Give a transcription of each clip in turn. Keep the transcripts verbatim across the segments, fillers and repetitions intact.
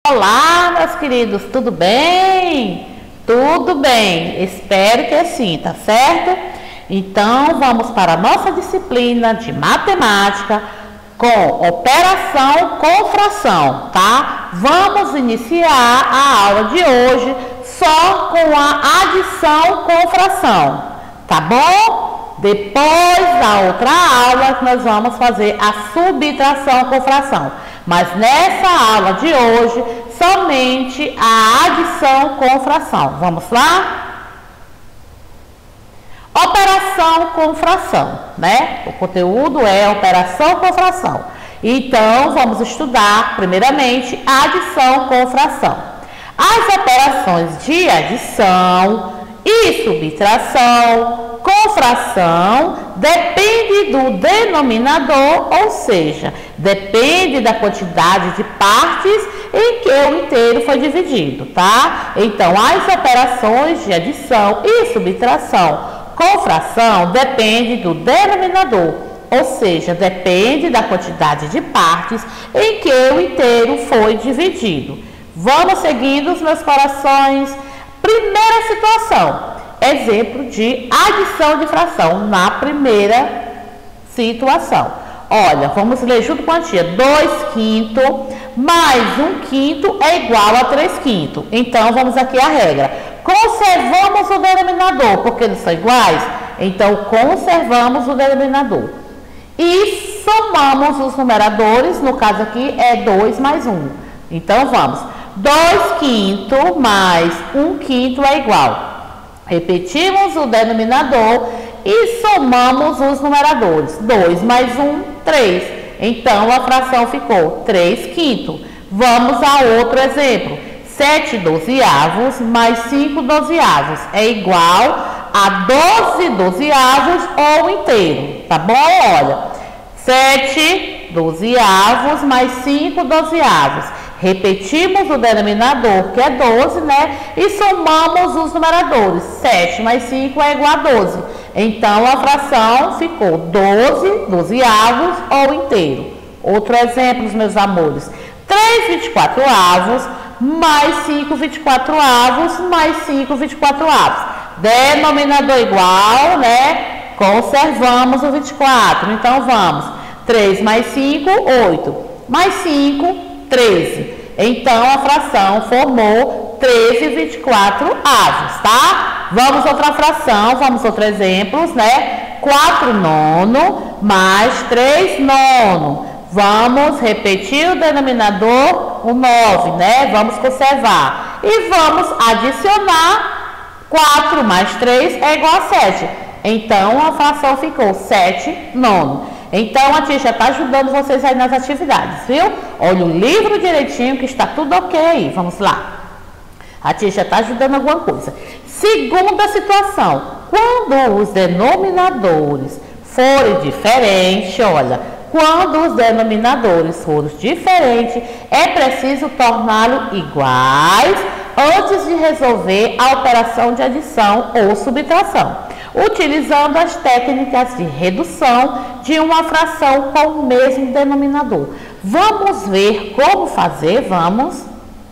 Olá, meus queridos, tudo bem? Tudo bem, espero que sim, tá certo? Então, vamos para a nossa disciplina de matemática com operação com fração, tá? Vamos iniciar a aula de hoje só com a adição com fração, tá bom? Depois da outra aula, nós vamos fazer a subtração com fração. Mas nessa aula de hoje, somente a adição com fração. Vamos lá? Operação com fração, né? O conteúdo é operação com fração. Então, vamos estudar, primeiramente, a adição com fração. As operações de adição e subtração com fração depende do denominador, ou seja, depende da quantidade de partes em que o inteiro foi dividido, tá? Então, as operações de adição e subtração com fração depende do denominador, ou seja, depende da quantidade de partes em que o inteiro foi dividido. Vamos seguindo os meus corações. Primeira situação. Exemplo de adição de fração na primeira situação. Olha, vamos ler junto com a tia. dois quintos mais um quinto é igual a três quintos. Então, vamos aqui a regra. Conservamos o denominador, porque eles são iguais. Então, conservamos o denominador. E somamos os numeradores. No caso aqui, é dois mais um. Então, vamos. dois quintos mais um quinto é igual. Repetimos o denominador e somamos os numeradores. dois mais um, três. Então, a fração ficou três quintos. Vamos a outro exemplo. sete dozeavos mais cinco dozeavos é igual a doze dozeavos ou inteiro. Tá bom? Olha, sete dozeavos mais cinco dozeavos. Repetimos o denominador, que é doze, né? E somamos os numeradores. sete mais cinco é igual a doze. Então, a fração ficou doze dozeavos ou inteiro. Outro exemplo, meus amores. três vinte e quatro avos mais cinco vinte e quatro avos mais cinco vinte e quatro avos. Denominador igual, né? Conservamos o vinte e quatro. Então, vamos. três mais cinco, oito. Mais cinco, treze. Então, a fração formou treze vinte e quatro avos, tá? Vamos outra fração, vamos outro exemplo, né? quatro nono mais três nono. Vamos repetir o denominador, o nove, né? Vamos conservar. E vamos adicionar quatro mais três é igual a sete. Então, a fração ficou sete nono. Então, a tia já está ajudando vocês aí nas atividades, viu? Olha o livro direitinho que está tudo ok aí. Vamos lá. A tia já está ajudando alguma coisa. Segunda situação. Quando os denominadores forem diferentes, olha, quando os denominadores forem diferentes, é preciso torná-los iguais antes de resolver a operação de adição ou subtração, utilizando as técnicas de redução de uma fração com o mesmo denominador. Vamos ver como fazer, vamos?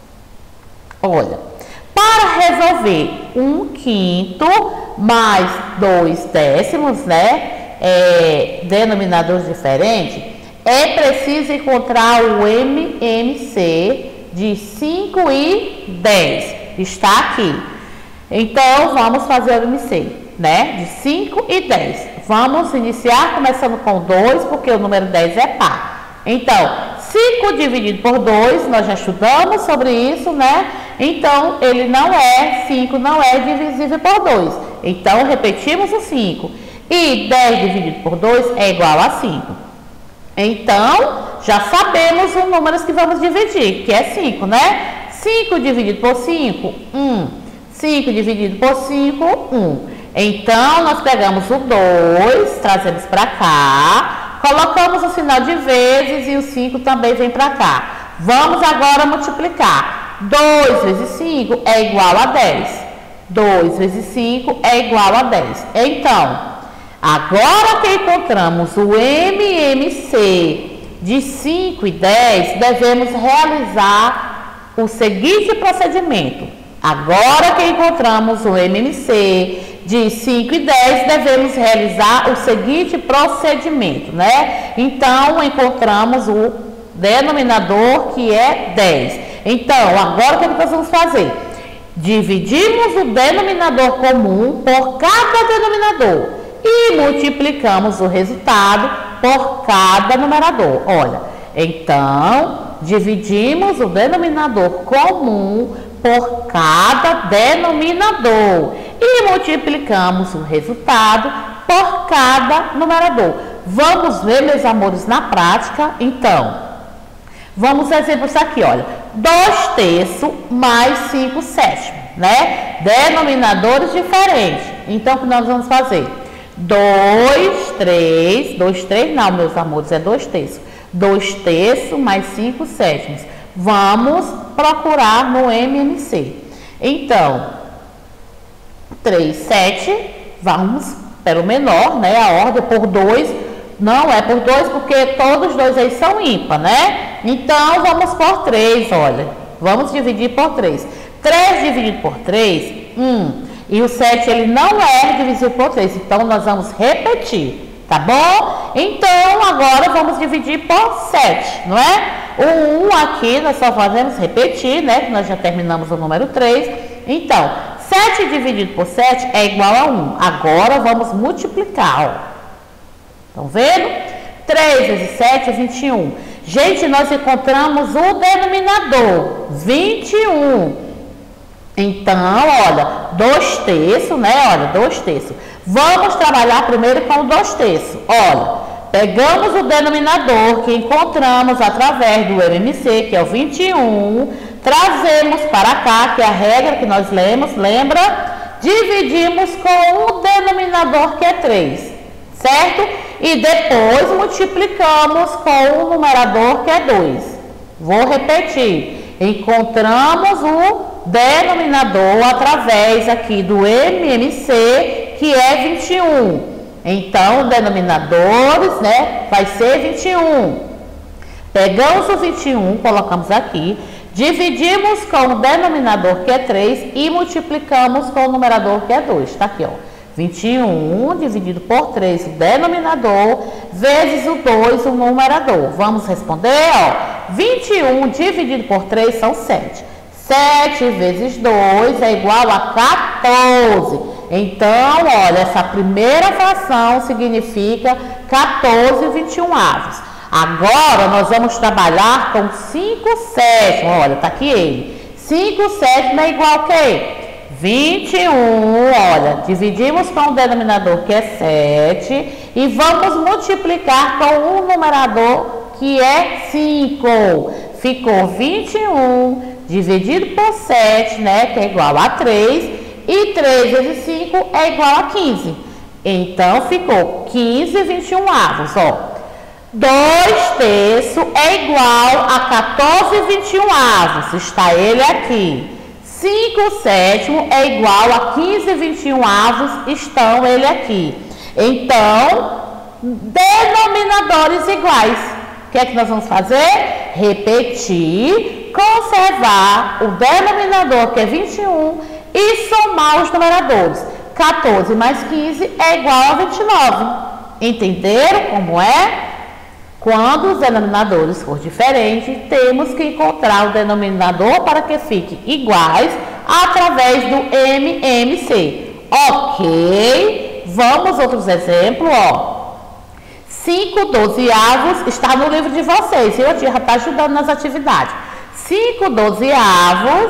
Olha, para resolver um quinto mais dois décimos, né? É, denominadores diferentes, é preciso encontrar o M M C de cinco e dez. Está aqui. Então, vamos fazer o M C, né? De cinco e dez. Vamos iniciar começando com dois, porque o número dez é par. Então, cinco dividido por dois, nós já estudamos sobre isso, né? Então, ele não é, cinco não é divisível por dois. Então, repetimos o cinco. E dez dividido por dois é igual a cinco. Então, já sabemos os números que vamos dividir, que é cinco, né? cinco dividido por cinco, um. cinco dividido por cinco, um. Então, nós pegamos o dois, trazemos para cá, colocamos o sinal de vezes e o cinco também vem para cá. Vamos agora multiplicar. dois vezes cinco é igual a dez. dois vezes cinco é igual a dez. Então, agora que encontramos o M M C de cinco e dez, devemos realizar o seguinte procedimento. Agora que encontramos o M M C de cinco e dez, devemos realizar o seguinte procedimento, né? Então, encontramos o denominador, que é dez. Então, agora o que nós vamos fazer? Dividimos o denominador comum por cada denominador e multiplicamos o resultado por cada numerador. Olha, então, dividimos o denominador comum por cada denominador e multiplicamos o resultado por cada numerador. Vamos ver, meus amores, na prática? Então, vamos exemplos aqui, olha. dois terços mais cinco sétimos, né? Denominadores diferentes. Então, o que nós vamos fazer? dois, três, dois, três não, meus amores, é dois terços. dois terços mais cinco sétimos. Vamos procurar no M M C. Então, três, sete, vamos pelo menor, né? A ordem por dois, não é por dois, porque todos os dois aí são ímpar, né? Então, vamos por três, olha. Vamos dividir por três. três dividido por três, um. E o sete, ele não é divisível por três. Então, nós vamos repetir, tá bom? Então, agora vamos dividir por sete, não é? O um aqui, nós só fazemos repetir, né? Que nós já terminamos o número três. Então, sete dividido por sete é igual a um. Agora, vamos multiplicar, ó. Estão vendo? três vezes sete é vinte e um. Gente, nós encontramos o denominador, vinte e um. Então, olha, dois terços, né? Olha, dois terços. Vamos trabalhar primeiro com o dois terços. Olha, pegamos o denominador que encontramos através do M M C, que é o vinte e um, trazemos para cá, que é a regra que nós lemos, lembra? Dividimos com o denominador, que é três, certo? E depois multiplicamos com o numerador, que é dois. Vou repetir. Encontramos o denominador através aqui do M M C, que é vinte e um. Então, denominadores, né, vai ser vinte e um. Pegamos o vinte e um, colocamos aqui, dividimos com o denominador, que é três, e multiplicamos com o numerador, que é dois. Tá aqui, ó. vinte e um dividido por três, o denominador, vezes o dois, o numerador. Vamos responder, ó. vinte e um dividido por três são sete. sete vezes dois é igual a quatorze. Então, olha, essa primeira fração significa quatorze vinte e um avos. Agora, nós vamos trabalhar com cinco sétimos. Olha, tá aqui ele. cinco sétimos é igual a quê? vinte e um, olha, dividimos com o denominador, que é sete, e vamos multiplicar com o numerador, que é cinco. Ficou vinte e um dividido por sete, né, que é igual a três, e três vezes cinco é igual a quinze. Então, ficou quinze vinte e um avos, ó. dois terços é igual a quatorze vinte e um avos, está ele aqui. cinco sétimos é igual a quinze vinte e um avos, estão ele aqui. Então, denominadores iguais. O que é que nós vamos fazer? Repetir, conservar o denominador, que é vinte e um, e somar os numeradores. quatorze mais quinze é igual a vinte e nove. Entenderam como é? Quando os denominadores forem diferentes, temos que encontrar o denominador para que fiquem iguais através do M M C. Ok? Vamos outros exemplos, ó. cinco dozeavos está no livro de vocês, viu? A tia já está ajudando nas atividades. cinco dozeavos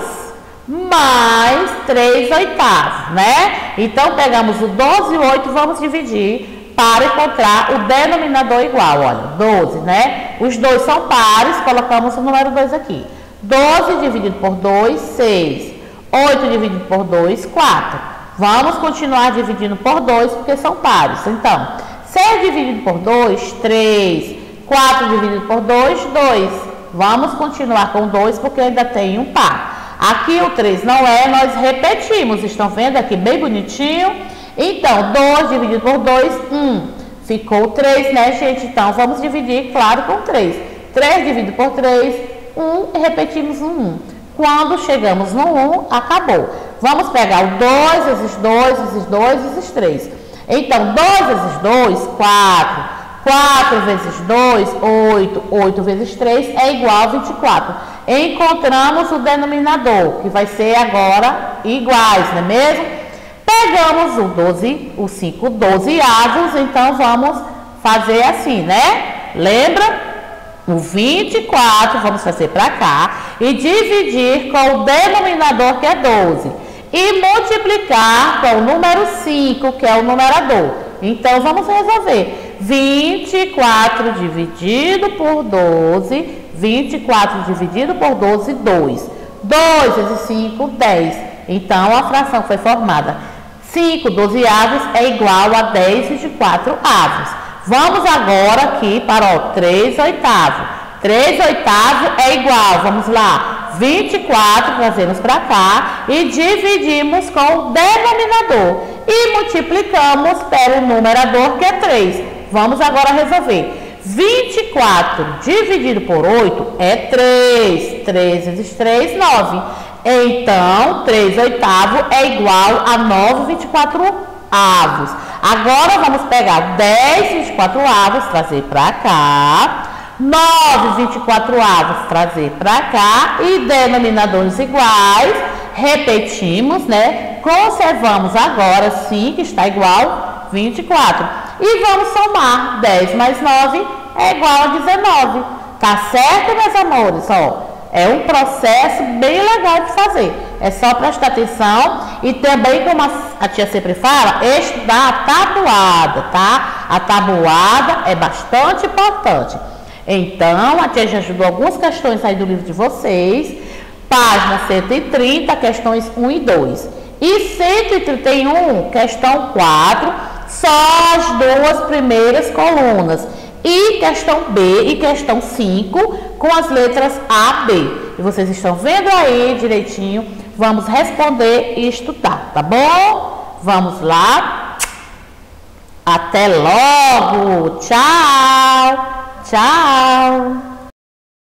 mais três oitavos, né? Então, pegamos o doze e o oito, vamos dividir para encontrar o denominador igual, olha, doze, né? Os dois são pares, colocamos o número dois aqui. doze dividido por dois, seis. oito dividido por dois, quatro. Vamos continuar dividindo por dois, porque são pares. Então, seis dividido por dois, três. quatro dividido por dois, dois. Vamos continuar com dois, porque ainda tem um par. Aqui o três não é, nós repetimos. Estão vendo aqui bem bonitinho? Então, dois dividido por dois, um. Ficou três, né, gente? Então, vamos dividir, claro, com três. três dividido por três, um. E repetimos um um. Quando chegamos no um, acabou. Vamos pegar o dois vezes dois, vezes dois, vezes três. Então, dois vezes dois, quatro. quatro vezes dois, oito. oito vezes três é igual a vinte e quatro. Encontramos o denominador, que vai ser agora iguais, não é mesmo? Pegamos o doze, o cinco dozeavos, então vamos fazer assim, né? Lembra? O vinte e quatro, vamos fazer para cá, e dividir com o denominador, que é doze. E multiplicar com o número cinco, que é o numerador. Então, vamos resolver. vinte e quatro dividido por doze, vinte e quatro dividido por doze, dois. dois vezes cinco, dez. Então, a fração foi formada. cinco dozeavos é igual a dez vinte e quatro avos. Vamos agora aqui para o três oitavos. três oitavos é igual, vamos lá, vinte e quatro, trazemos para cá e dividimos com o denominador. E multiplicamos pelo numerador, que é três. Vamos agora resolver. vinte e quatro dividido por oito é três. três vezes três, nove. Então, três oitavos é igual a nove vinte e quatro avos. Agora, vamos pegar dez vinte e quatro avos, trazer para cá. nove vinte e quatro avos, trazer para cá. E denominadores iguais. Repetimos, né? Conservamos agora cinco, está igual a vinte e quatro. E vamos somar. dez mais nove é igual a dezenove. Tá certo, meus amores? Ó. É um processo bem legal de fazer. É só prestar atenção e também, como a tia sempre fala, estudar a tabuada, tá? A tabuada é bastante importante. Então, a tia já ajudou algumas questões aí do livro de vocês. Página cento e trinta, questões um e dois. E cento e trinta e um, questão quatro, só as duas primeiras colunas. E questão B e questão cinco com as letras A, B. E vocês estão vendo aí direitinho. Vamos responder e estudar, tá bom? Vamos lá. Até logo. Tchau. Tchau.